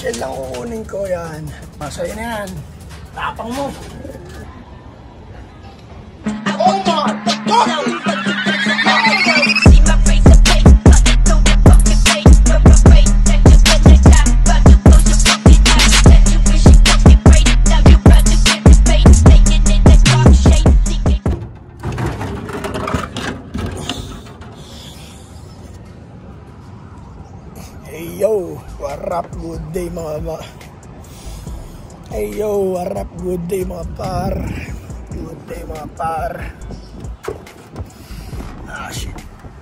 shell lang kukunin ko yan. So yun na yan. Tapang mo. Oh my God! Hey yo, what up, good day mga Hey yo, what up, good day mga par. Good day mga par. Ah shit.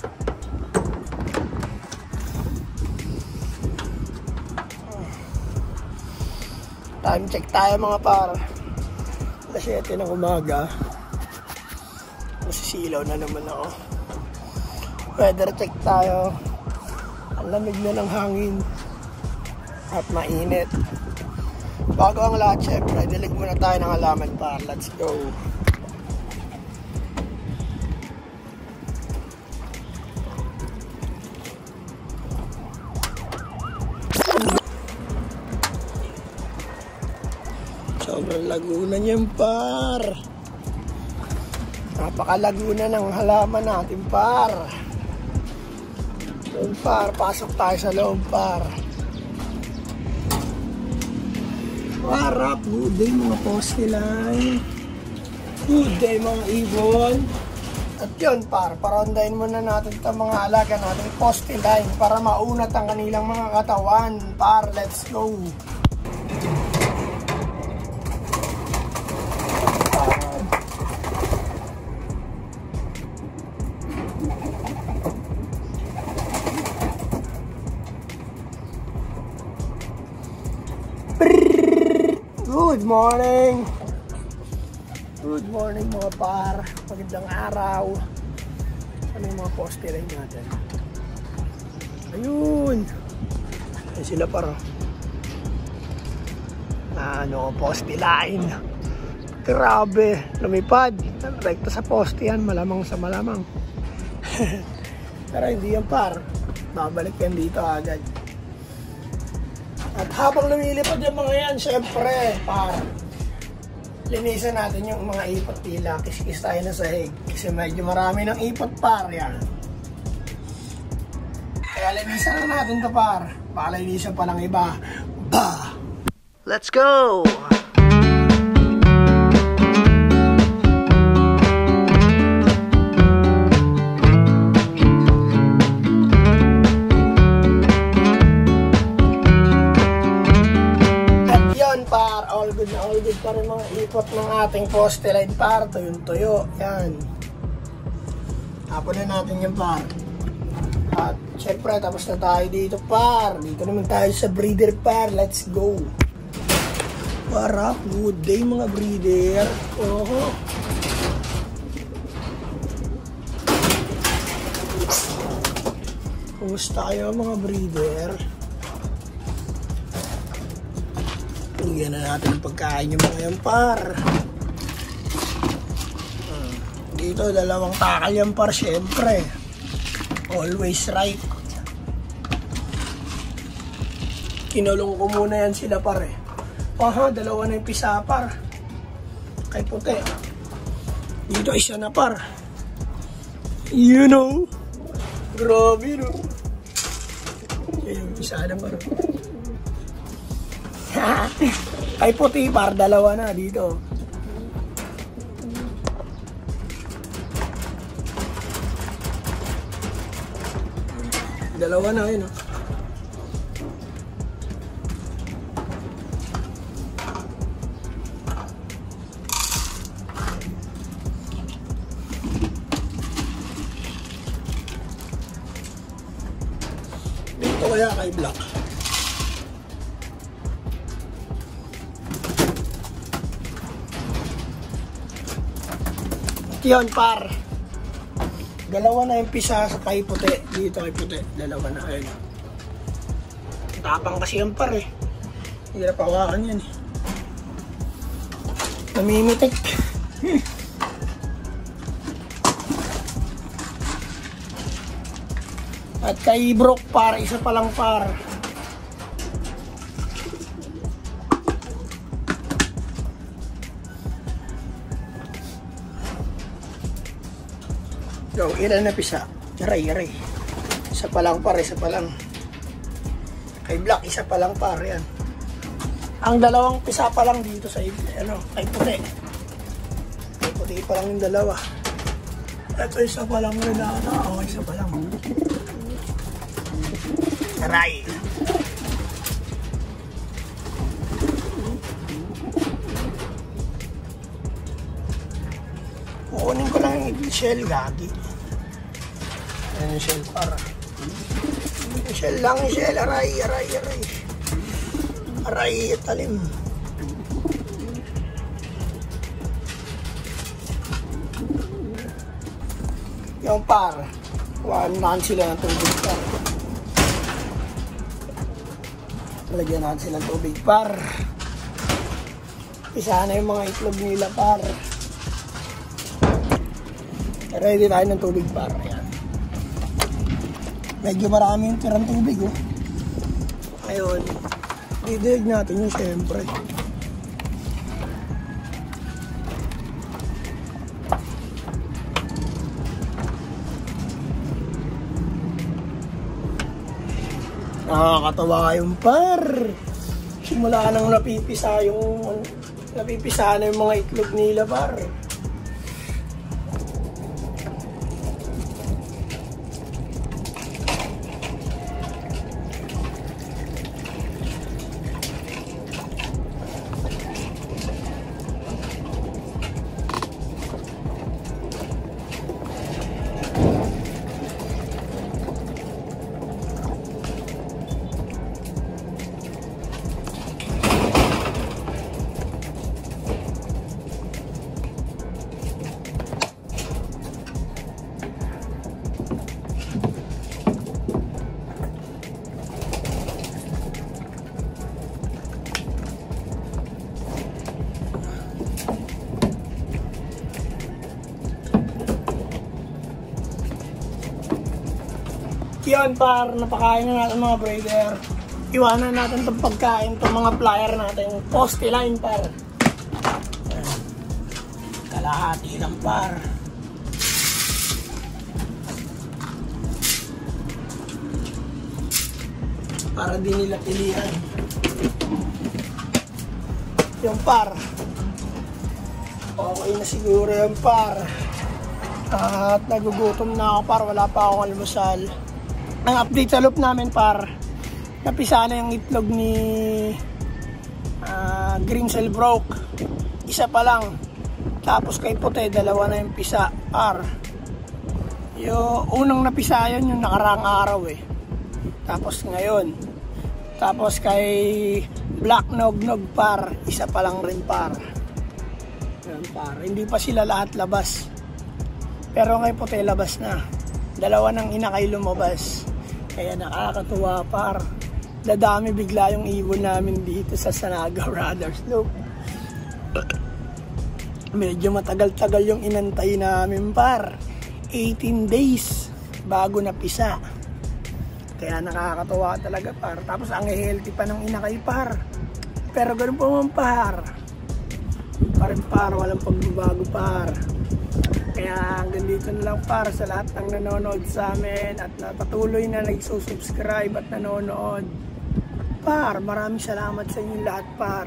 Time check tayo mga par. Alas 7 ng umaga. Masisilaw na naman ako. Weather check tayo. Ang lamig na ng hangin at mainit. Bago ang lahat, syempre, dilig muna tayo ng halaman pa. Let's go. Sobrang laguna niyan, par. Napakalaguna ng halaman natin, par. Loob, par, pasok tayo sa loob, par. Warap, good day mga poste line. Good day mga ibon. At yun, par, parondahin muna natin itong mga alaga natin poste line para maunat ang kanilang mga katawan, par. Let's go. Good morning! Good morning mga par. Magandang araw. Ano yung mga poste line natin? Ayun! Ayun sila par. Ano, poste line. Grabe! Lumipad. Rekta sa poste yan. Malamang sa malamang. Pero hindi yan par. Babalik yan dito agad. At habang lumilipad yung mga yan, syempre, par, linisan natin yung mga ipot tila. Kiskis tayo na sahig. Kasi medyo marami ng ipot, par, yan. Kaya linisan na natin to, par. Baka linisan pa ng iba. Bah! Let's go! All good pa rin mga ipot ng ating poste line, par. Tuyong-tuyo. Yan. Tapon na natin yung par. At syempre, tapos na tayo dito, par. Dito naman tayo sa breeder, par. Let's go. What up? Good day mga breeder. Oho. Kumusta kayo mga breeder? Bigyan na natin ang pagkain yung mga yan, par. Dito, dalawang takal yan, par, syempre. Always right. Kinulong ko muna yan sila, par, eh. Aha, dalawa na yung pisa, par. Kay puti. Dito, isa na, par. You know. Grabe, no? Yan yung pisa na, par. Ay puti, par, dalawa na dito. Dalawa na yun, oh. Dito kaya kay Black. Yun, par. Dalawa na yung pisa sa kay puti. Dito kay puti. Dalawa na. Ayun. Tapang kasi yung par, eh. Hirap hawakan yan, eh. Namimitik. At kay Brook, par. Isa pa lang, par. Go, ilan na pisa? Aray. Isa pa lang par, isa pa lang. Kay Black, isa pa lang par, yan. Ang dalawang pisa pa lang dito sa kay puti. Kay puti pa lang yung dalawa. Ito isa pa lang rin na. Okay, isa pa lang. Aray. Kukunin ko lang yung shell, gagi. Ayan yung shell para. Shell lang yung shell. Aray. Aray, talim. Yung par. Nahan sila ng tubig par. Lagyan natin sila ng tubig par. Isa na yung mga itlog nila par. Ready tayo ng tubig par. Ayan. Medyo marami yung tirang tubig, oh. Ayun. Didig natin yun, syempre. Nakakatawa yung par. Simula nang napipisa na yung mga itlog nila par. Yun par, napakain na natin mga brother. Iwanan natin itong pagkain, itong mga plier natin. Poste line par. Kalahati lang par. Para di nila pilihan. Yung par. Okay na siguro yung par. At nagugutom na ako par, wala pa akong almusal. Ang update sa loop namin par, napisa na yung itlog ni Green Cell Broke. Isa pa lang. Tapos kay puti, dalawa na yung pisa par. Yung unang napisa yun yung nakaraang araw eh. Tapos ngayon. Tapos kay Black Nog par, isa pa lang rin par. Yan par. Hindi pa sila lahat labas. Pero kay puti labas na. Dalawa ng inakay lumabas. Kaya nakakatuwa par. Dadami bigla yung ibon namin dito sa Sanaga Brothers Loop. Medyo matagal-tagal yung inantay namin par. 18 days bago napisa. Kaya nakakatuwa talaga par. Tapos ang healthy pa ng inakay par. Pero ganun po man par. Par, walang pagbabago par. Kaya hanggang dito na lang par sa lahat ng nanonood sa amin at patuloy na nagsusubscribe at nanonood. Par, maraming salamat sa inyo lahat par.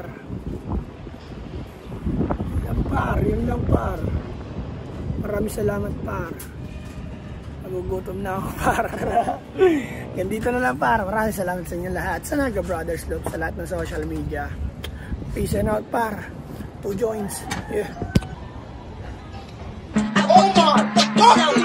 Yun lang par. Maraming salamat par. Nagugutom na ako par. Hanggang dito na lang par. Maraming salamat sa inyo lahat. Sanaga Brothers Loop sa lahat ng social media. Peace and out par. 2 joints. Yeah. Oh my God!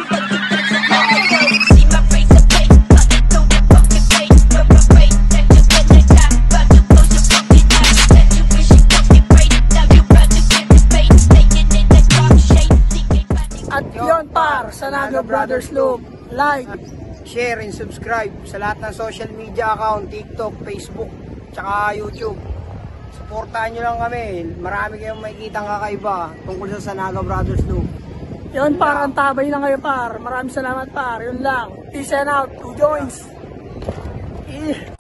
At yun par, Sanaga Brothers Loop, like, share and subscribe sa lahat ng social media account, TikTok, Facebook, tsaka YouTube. Supportahan nyo lang kami, marami kayong makikita kakaiba tungkol sa Sanaga Brothers Loop. Yun par, ang tabay na kayo par. Maraming salamat par. Yun lang. Peace and out. 2 joints.